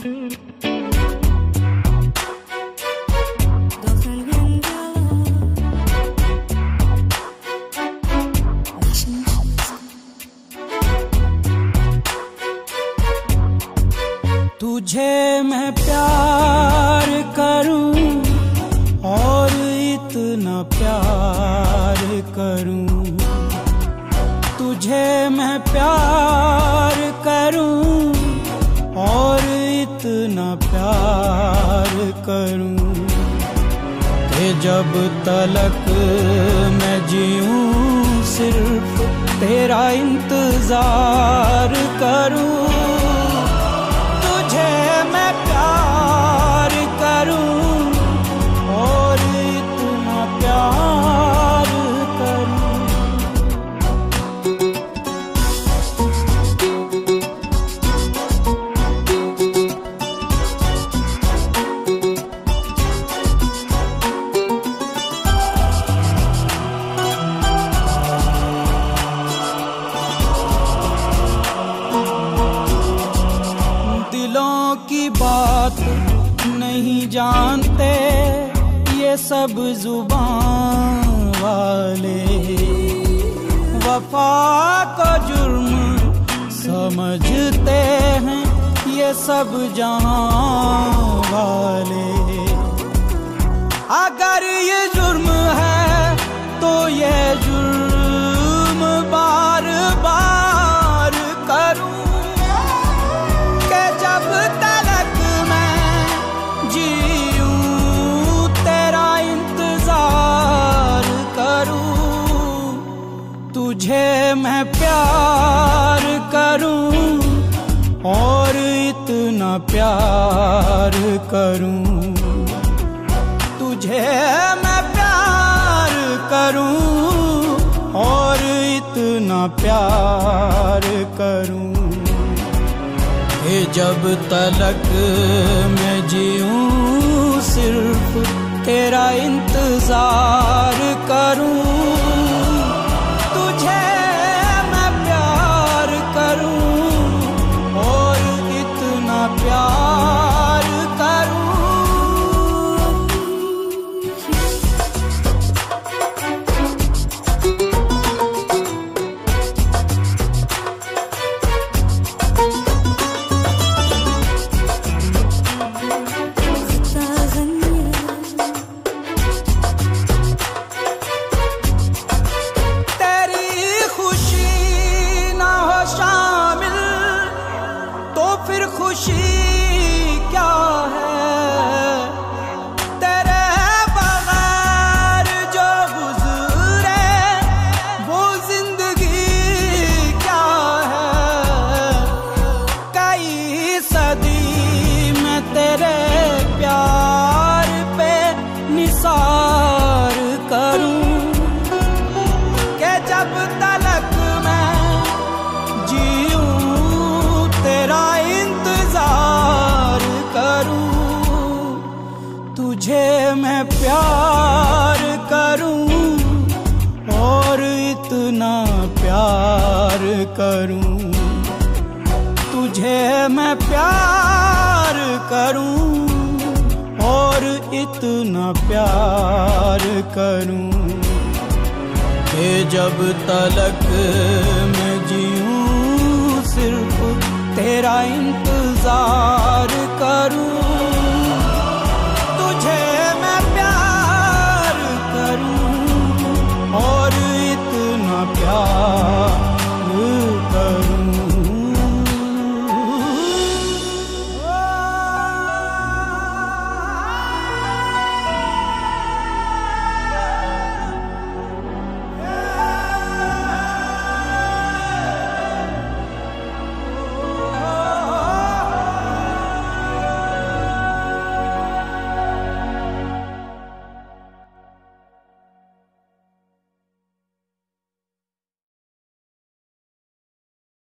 तुझे मैं प्यार करूं और इतना प्यार करूं, तुझे मैं प्यार करूं और इतना प्यार करूं कि जब तलक मैं जीऊं सिर्फ तेरा इंतजार करूं। मैं प्यार करूं और इतना प्यार करूं। दिलों की बात नहीं जानते ये सब जुबान वाले, वफा को जुर्म समझते हैं ये सब जहां वाले। अगर ये जुर्म है तो ये जुर्म बार बार करूं कि जब तलक मैं जीऊं तेरा इंतजार करूं। तुझे मैं प्यार करूं और इतना प्यार करूं, तुझे मैं प्यार करूं और इतना प्यार करूं कि जब तलक मैं जीऊं सिर्फ तेरा इंतजार करूं। तुझे मैं प्यार करूं और इतना प्यार करूं। खुशी क्या है तेरे बगैर जो गुजरे वो जिंदगी क्या है। कई सदी में तेरे प्यार पे निसार करूं कि जब तलक मैं जीऊं तेरा करूं। तुझे मैं प्यार करूं और इतना प्यार करूं, तुझे मैं प्यार करूं और इतना प्यार करूं कि जब तलक मैं जीऊं सिर्फ तेरा इंतजार